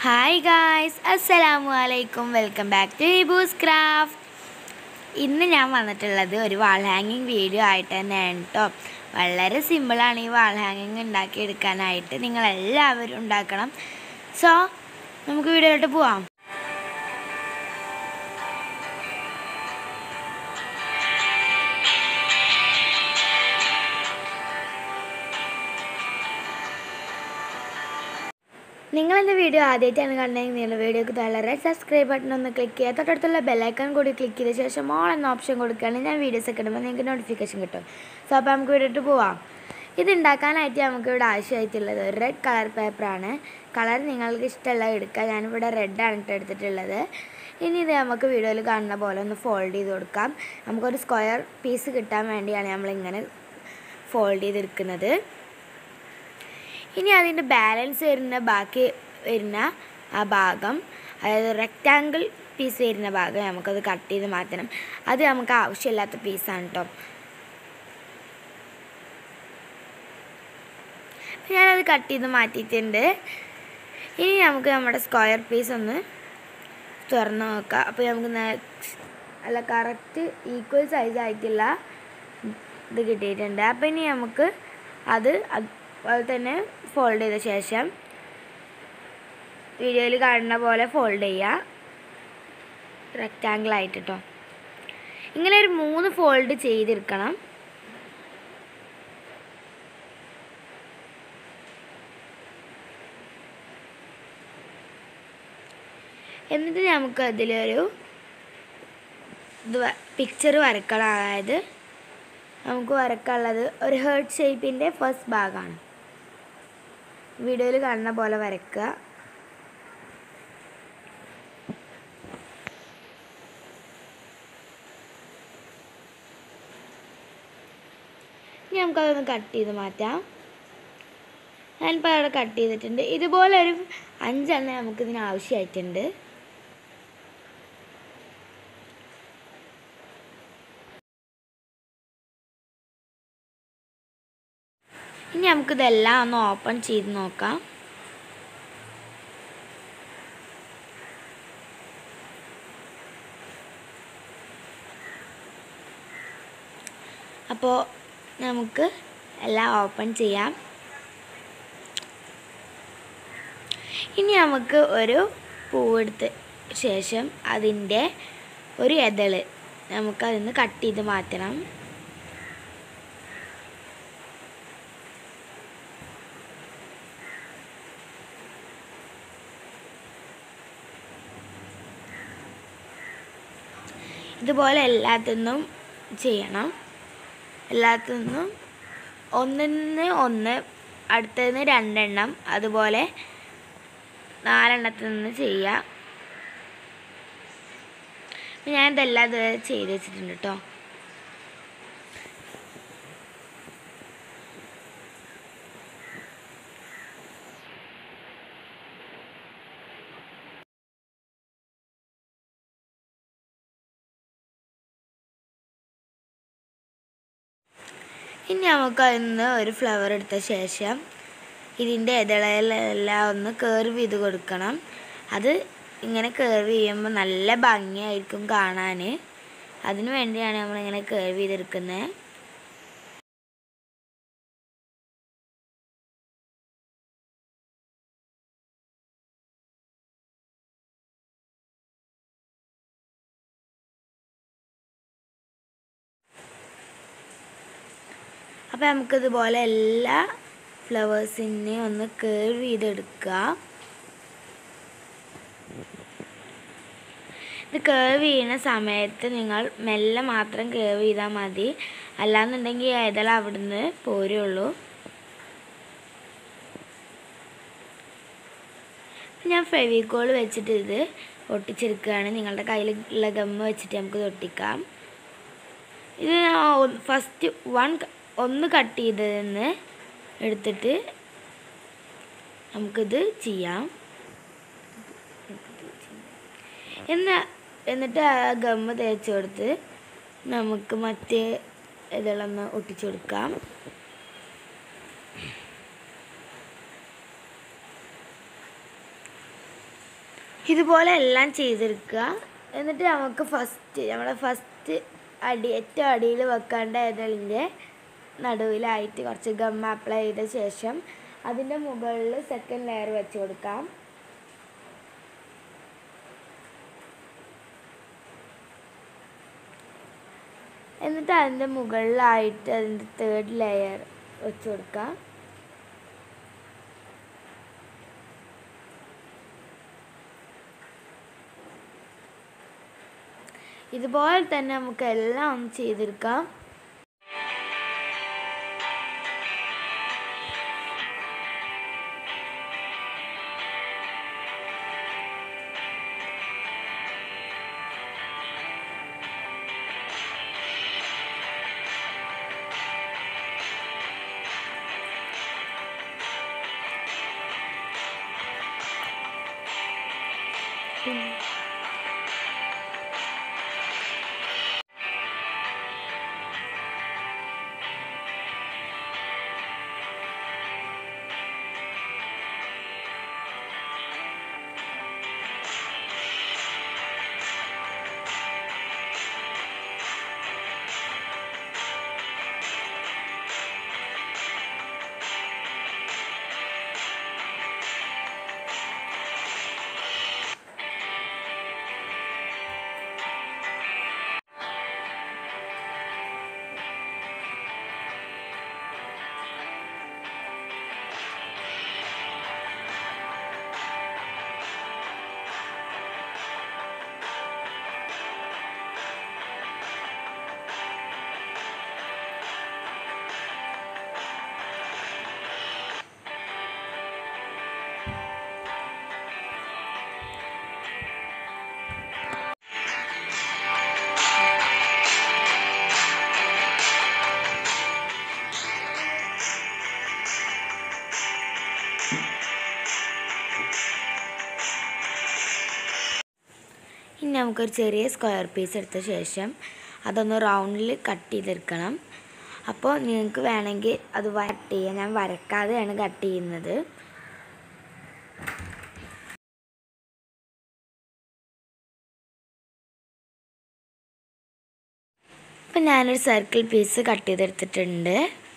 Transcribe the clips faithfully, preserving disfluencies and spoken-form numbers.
Hi guys, അസ്സലാമു അലൈക്കും. Welcome back to Hibu's craft. ഇന്ന് ഞാൻ വന്നിട്ടുള്ളത് ഒരു വാൾ ഹാങ്ങിങ് വീഡിയോ ആയിട്ട് തന്നെയാണ് കേട്ടോ. വളരെ സിമ്പിളാണ് ഈ വാൾ ഹാങ്ങിങ് ഉണ്ടാക്കിയെടുക്കാനായിട്ട്. നിങ്ങളെല്ലാവരും ഉണ്ടാക്കണം. സോ നമുക്ക് വീഡിയോയിലോട്ട് പോവാം. നിങ്ങളെൻ്റെ വീഡിയോ ആദ്യമായിട്ടാണ് കണ്ടെങ്കിൽ നിങ്ങൾ വീഡിയോക്ക് താഴെ റെഡ് സബ്സ്ക്രൈബ് ബട്ടൺ ഒന്ന് ക്ലിക്ക് ചെയ്യുക. തൊട്ടടുത്തുള്ള ബെല്ലൈക്കൺ കൂടി ക്ലിക്ക് ചെയ്ത ശേഷം ഓൾ എന്ന ഓപ്ഷൻ കൊടുക്കുകയാണെങ്കിൽ ഞാൻ വീഡിയോസ് ഒക്കെ ഇടുമ്പോൾ നിങ്ങൾക്ക് നോട്ടിഫിക്കേഷൻ കിട്ടും. സോ അപ്പോൾ നമുക്ക് വീഡിയോട്ട് പോവാം. ഇത് ഉണ്ടാക്കാനായിട്ട് നമുക്ക് ഇവിടെ ആവശ്യമായിട്ടുള്ളത് ഒരു റെഡ് കളർ പേപ്പറാണ്. കളർ നിങ്ങൾക്ക് ഇഷ്ടമുള്ള എടുക്കുക. ഞാനിവിടെ റെഡാണ് ഇട്ട് എടുത്തിട്ടുള്ളത്. ഇനി ഇത് നമുക്ക് വീഡിയോയിൽ കാണുന്ന പോലെ ഒന്ന് ഫോൾഡ് ചെയ്ത് കൊടുക്കാം. നമുക്കൊരു സ്ക്വയർ പീസ് കിട്ടാൻ വേണ്ടിയാണ് നമ്മളിങ്ങനെ ഫോൾഡ് ചെയ്തെടുക്കുന്നത്. ഇനി അതിൻ്റെ ബാലൻസ് വരുന്ന ബാക്കി വരുന്ന ആ ഭാഗം, അതായത് റെക്റ്റാങ്കിൾ പീസ് വരുന്ന ഭാഗം നമുക്കത് കട്ട് ചെയ്ത് മാറ്റണം. അത് നമുക്ക് ആവശ്യമില്ലാത്ത പീസാണ് കേട്ടോ. ഞാനത് കട്ട് ചെയ്ത് മാറ്റിയിട്ടുണ്ട്. ഇനി നമുക്ക് നമ്മുടെ സ്ക്വയർ പീസ് ഒന്ന് തുറന്ന് നോക്കാം. അപ്പോൾ നമുക്ക് അല്ല കറക്റ്റ് ഈക്വൽ സൈസ് ആയിട്ടുള്ള ഇത് കിട്ടിയിട്ടുണ്ട്. അപ്പോൾ ഇനി നമുക്ക് അത് അതുപോലെ തന്നെ ഫോൾഡ് ചെയ്ത ശേഷം വീഡിയോയിൽ കാണുന്ന പോലെ ഫോൾഡ് ചെയ്യുക, റെക്റ്റാങ്കിൾ ആയിട്ട് കേട്ടോ. ഇങ്ങനെ ഒരു മൂന്ന് ഫോൾഡ് ചെയ്തെടുക്കണം. എന്നിട്ട് നമുക്ക് അതിലൊരു ഇത് പിക്ചർ വരക്കണം. അതായത് നമുക്ക് വരക്കാനുള്ളത് ഒരു ഹേർട്ട് ഷേപ്പിൻ്റെ ഫസ്റ്റ് ഭാഗമാണ്. വീഡിയോയിൽ കാണുന്ന പോലെ വരയ്ക്കുക. ഇനി നമുക്കതൊന്ന് കട്ട് ചെയ്ത് മാറ്റാം. ഞാനിപ്പോൾ അവിടെ കട്ട് ചെയ്തിട്ടുണ്ട്. ഇതുപോലെ ഒരു അഞ്ചെണ്ണം നമുക്കിതിന് ആവശ്യമായിട്ടുണ്ട്. ഇനി നമുക്കിതെല്ലാം ഒന്ന് ഓപ്പൺ ചെയ്ത് നോക്കാം. അപ്പോൾ നമുക്ക് എല്ലാം ഓപ്പൺ ചെയ്യാം. ഇനി നമുക്ക് ഒരു പൂവെടുത്ത ശേഷം അതിൻ്റെ ഒരു ഇതള് നമുക്കതിന്ന് കട്ട് ചെയ്ത് മാറ്റണം. ഇതുപോലെ എല്ലാത്തിനും ചെയ്യണം. എല്ലാത്തിനും ഒന്നിന് ഒന്ന്, അടുത്തതിന് രണ്ടെണ്ണം, അതുപോലെ നാലെണ്ണത്തിൽ നിന്ന് ചെയ്യുക. ഞാൻ ഇതെല്ലാം ഇത് ചെയ്ത് വെച്ചിട്ടുണ്ട് കേട്ടോ. ഇനി നമുക്ക് അതിന്ന് ഒരു ഫ്ലവർ എടുത്ത ശേഷം ഇതിൻ്റെ ഇതളെല്ലാം ഒന്ന് കർവ് ചെയ്ത് കൊടുക്കണം. അത് ഇങ്ങനെ കർവ് ചെയ്യുമ്പോൾ നല്ല ഭംഗിയായിരിക്കും കാണാൻ. അതിനു വേണ്ടിയാണ് നമ്മളിങ്ങനെ കർവ് ചെയ്തെടുക്കുന്നത്. അപ്പോൾ നമുക്കിതുപോലെ എല്ലാ ഫ്ലവേഴ്സിനെയും ഒന്ന് കർവ് ചെയ്തെടുക്കുക. ഇത് കർവ് ചെയ്യുന്ന സമയത്ത് നിങ്ങൾ മെല്ലെ മാത്രം കർവ് ചെയ്താൽ മതി. അല്ലാന്നുണ്ടെങ്കിൽ ഏതെല്ലാം അവിടുന്ന് പോരുള്ളൂ. ഞാൻ ഫെവിക്കോൾ വെച്ചിട്ട് ഇത് ഒട്ടിച്ചെടുക്കുകയാണ്. നിങ്ങളുടെ കയ്യിലുള്ള ഗമ്മ് വെച്ചിട്ട് നമുക്ക് ഒട്ടിക്കാം. ഇത് ഫസ്റ്റ് വൺ ഒന്ന് കട്ട് ചെയ്തതെന്ന് എടുത്തിട്ട് നമുക്കിത് ചെയ്യാം. എന്നാ എന്നിട്ട് ആ ഗമ്മ് തേച്ച് കൊടുത്ത് നമുക്ക് മറ്റേ ഇതെല്ലാം ഒട്ടിച്ചു കൊടുക്കാം. ഇതുപോലെ എല്ലാം ചെയ്തെടുക്കുക. എന്നിട്ട് നമുക്ക് ഫസ്റ്റ് നമ്മുടെ ഫസ്റ്റ് അടി ഏറ്റവും അടിയിൽ വെക്കേണ്ട ഇതളിൻ്റെ നടുവിലായിട്ട് കുറച്ച് ഗം അപ്ലൈ ചെയ്ത ശേഷം അതിൻ്റെ മുകളിൽ സെക്കൻഡ് ലെയർ വെച്ച് കൊടുക്കാം. എന്നിട്ട് അതിൻ്റെ മുകളിലായിട്ട് അതിൻ്റെ തേർഡ് ലെയർ വെച്ച് കൊടുക്കാം. ഇതുപോലെ തന്നെ നമുക്ക് എല്ലാം ഒന്ന് ചെയ്തെടുക്കാം. ഇനി നമുക്കൊരു ചെറിയ സ്ക്വയർ പീസ് എടുത്ത ശേഷം അതൊന്ന് റൗണ്ടിൽ കട്ട് ചെയ്തെടുക്കണം. അപ്പോൾ നിങ്ങൾക്ക് വേണമെങ്കിൽ അത് കട്ട് ചെയ്യാം. ഞാൻ വരക്കാതെയാണ് കട്ട് ചെയ്യുന്നത്. അപ്പം ഞാനൊരു സർക്കിൾ പീസ് കട്ട് ചെയ്തെടുത്തിട്ടുണ്ട്.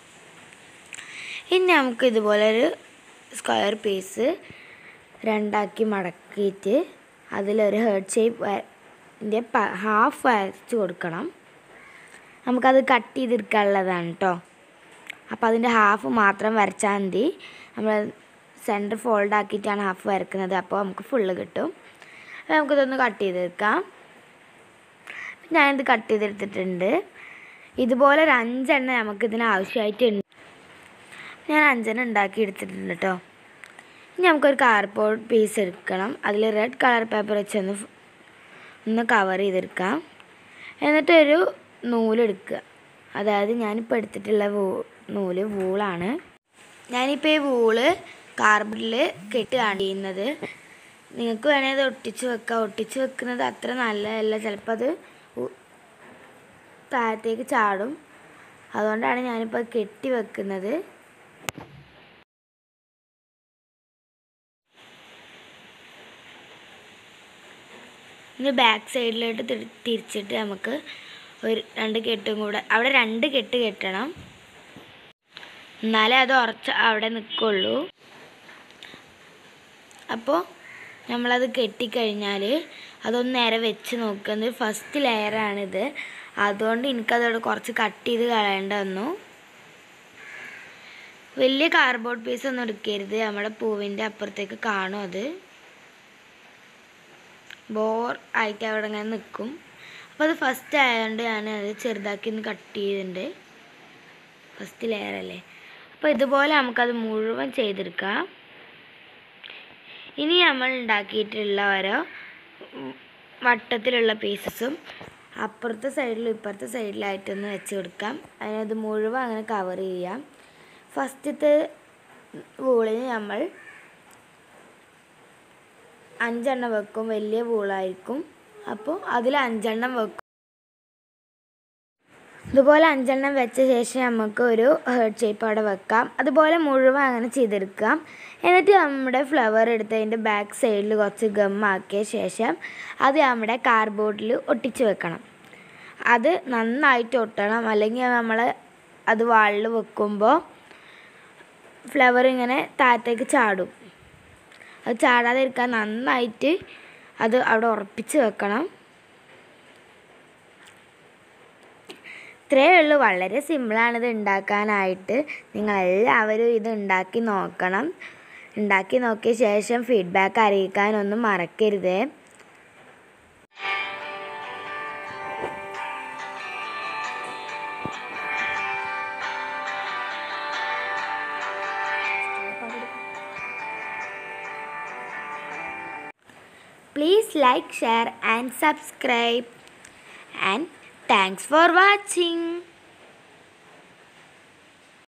ഇനി നമുക്ക് ഇതുപോലൊരു സ്ക്വയർ പീസ് രണ്ടാക്കി മടക്കിയിട്ട് അതിലൊരു ഹേർട്ട് ഷേപ്പിൻ്റെ ഹാഫ് വരച്ച് കൊടുക്കണം. നമുക്കത് കട്ട് ചെയ്തെടുക്കാനുള്ളതാണ് കേട്ടോ. അപ്പോൾ അതിൻ്റെ ഹാഫ് മാത്രം വരച്ചാൽ മതി. നമ്മൾ സെൻറ്റർ ഫോൾഡ് ആക്കിയിട്ടാണ് ഹാഫ് വരക്കുന്നത്. അപ്പോൾ നമുക്ക് ഫുള്ള് കിട്ടും. അപ്പോൾ നമുക്കിതൊന്ന് കട്ട് ചെയ്തെടുക്കാം. ഞാനിത് കട്ട് ചെയ്തെടുത്തിട്ടുണ്ട്. ഇതുപോലെ ഒരു അഞ്ചെണ്ണം നമുക്കിതിന് ആവശ്യമായിട്ടുണ്ട്. ഞാൻ അഞ്ചെണ്ണം ഉണ്ടാക്കി എടുത്തിട്ടുണ്ട് കേട്ടോ. ഇനി നമുക്കൊരു കാർഡ്ബോർഡ് പീസ് എടുക്കണം. അതിൽ റെഡ് കളർ പേപ്പർ വെച്ചൊന്ന് ഒന്ന് കവർ ചെയ്തെടുക്കാം. എന്നിട്ടൊരു നൂലെടുക്കുക. അതായത് ഞാനിപ്പോൾ എടുത്തിട്ടുള്ള വൂ നൂല് വൂളാണ്. ഞാനിപ്പോൾ ഈ വൂള് കാർഡ്ബോർഡിൽ കെട്ടുകയാണ് ചെയ്യുന്നത്. നിങ്ങൾക്ക് വേണമെങ്കിൽ അത് ഒട്ടിച്ച് വെക്കാം. ഒട്ടിച്ച് വെക്കുന്നത് അത്ര നല്ലതല്ല. ചിലപ്പോൾ അത് താഴത്തേക്ക് ചാടും. അതുകൊണ്ടാണ് ഞാനിപ്പോൾ കെട്ടി വെക്കുന്നത്. ഇനി ബാക്ക് സൈഡിലോട്ട് തിരിച്ചിട്ട് നമുക്ക് ഒരു രണ്ട് കെട്ടും കൂടെ അവിടെ രണ്ട് കെട്ട് കെട്ടണം. എന്നാലേ അത് ഉറച്ച് അവിടെ നിൽക്കുള്ളൂ. അപ്പോൾ നമ്മളത് കെട്ടിക്കഴിഞ്ഞാൽ അതൊന്ന് നേരെ വെച്ച് നോക്കുന്നത് ഫസ്റ്റ് ലെയറാണിത്. അതുകൊണ്ട് എനിക്കതോടെ കുറച്ച് കട്ട് ചെയ്ത് കളയേണ്ട വന്നു. വലിയ കാർഡ്ബോർഡ് പീസ് ഒന്നും എടുക്കരുത്. നമ്മുടെ പൂവിൻ്റെ അപ്പുറത്തേക്ക് കാണും. അത് ബോർ ആയിട്ട് അവിടെ ഇങ്ങനെ നിൽക്കും. അപ്പോൾ അത് ഫസ്റ്റ് ആയതുകൊണ്ട് ഞാൻ അത് ചെറുതാക്കി ഒന്ന് കട്ട് ചെയ്തിട്ടുണ്ട്. ഫസ്റ്റ് ലെയർ അല്ലേ. അപ്പോൾ ഇതുപോലെ നമുക്കത് മുഴുവൻ ചെയ്തെടുക്കാം. ഇനി നമ്മൾ ഉണ്ടാക്കിയിട്ടുള്ള ഓരോ വട്ടത്തിലുള്ള പീസസും അപ്പുറത്തെ സൈഡിലും ഇപ്പുറത്തെ സൈഡിലായിട്ടൊന്ന് വെച്ച് കൊടുക്കാം. അതിനത് മുഴുവൻ അങ്ങനെ കവർ ചെയ്യാം. ഫസ്റ്റത്തെ വൂളിന് നമ്മൾ അഞ്ചെണ്ണം വെക്കും. വലിയ വൂളായിരിക്കും. അപ്പോൾ അതിൽ അഞ്ചെണ്ണം വെക്കും. ഇതുപോലെ അഞ്ചെണ്ണം വെച്ച ശേഷം നമുക്ക് ഒരു ഹേർട്ട് ഷേപ്പ് അവിടെ വെക്കാം. അതുപോലെ മുഴുവൻ അങ്ങനെ ചെയ്തെടുക്കാം. എന്നിട്ട് നമ്മുടെ ഫ്ലവർ എടുത്ത് അതിൻ്റെ ബാക്ക് സൈഡിൽ കുറച്ച് ഗമ്മാക്കിയ ശേഷം അത് നമ്മുടെ കാർഡ്ബോർഡിൽ ഒട്ടിച്ച് വെക്കണം. അത് നന്നായിട്ട് ഒട്ടണം, അല്ലെങ്കിൽ നമ്മൾ അത് വാളിൽ വെക്കുമ്പോൾ ഫ്ലവർ ഇങ്ങനെ താഴത്തേക്ക് ചാടും. അത് ചാടാതിരിക്കാൻ നന്നായിട്ട് അത് അവിടെ ഉറപ്പിച്ച് വെക്കണം. ഇത്രയേ ഉള്ളൂ, വളരെ സിമ്പിളാണിത് ഉണ്ടാക്കാനായിട്ട്. നിങ്ങളെല്ലാവരും ഇത് ഉണ്ടാക്കി നോക്കണം. ഉണ്ടാക്കി നോക്കിയ ശേഷം ഫീഡ്ബാക്ക് അറിയിക്കാനൊന്നും മറക്കരുത്. Please like, share and subscribe, and thanks for watching.